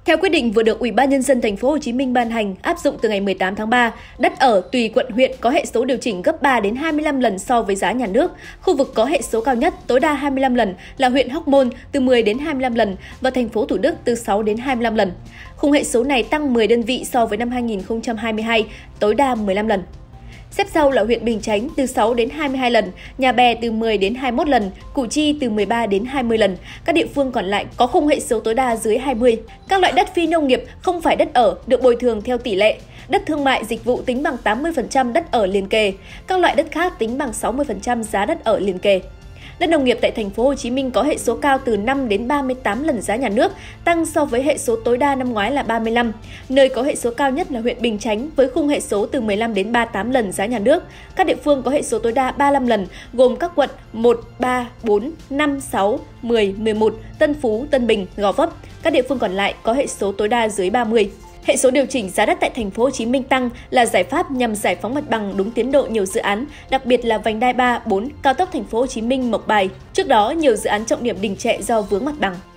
Theo quyết định vừa được Ủy ban Nhân dân Thành phố Hồ Chí Minh ban hành áp dụng từ ngày 18 tháng 3, đất ở tùy quận huyện có hệ số điều chỉnh gấp 3 đến 25 lần so với giá nhà nước. Khu vực có hệ số cao nhất tối đa 25 lần là huyện Hóc Môn từ 10 đến 25 lần và thành phố Thủ Đức từ 6 đến 25 lần. Khung hệ số này tăng 10 đơn vị so với năm 2022, tối đa 15 lần. Xếp sau là huyện Bình Chánh từ 6 đến 22 lần, Nhà Bè từ 10 đến 21 lần, Củ Chi từ 13 đến 20 lần. Các địa phương còn lại có khung hệ số tối đa dưới 20. Các loại đất phi nông nghiệp không phải đất ở được bồi thường theo tỷ lệ. Đất thương mại dịch vụ tính bằng 80% đất ở liền kề. Các loại đất khác tính bằng 60% giá đất ở liền kề. Đất nông nghiệp tại Thành phố Hồ Chí Minh có hệ số cao từ 5 đến 38 lần giá nhà nước, tăng so với hệ số tối đa năm ngoái là 35. Nơi có hệ số cao nhất là huyện Bình Chánh với khung hệ số từ 15 đến 38 lần giá nhà nước. Các địa phương có hệ số tối đa 35 lần gồm các quận 1, 3, 4, 5, 6, 10, 11, Tân Phú, Tân Bình, Gò Vấp. Các địa phương còn lại có hệ số tối đa dưới 30. Hệ số điều chỉnh giá đất tại Thành phố Hồ Chí Minh tăng là giải pháp nhằm giải phóng mặt bằng đúng tiến độ nhiều dự án, đặc biệt là vành đai 3, 4, cao tốc Thành phố Hồ Chí Minh - Mộc Bài. Trước đó, nhiều dự án trọng điểm đình trệ do vướng mặt bằng.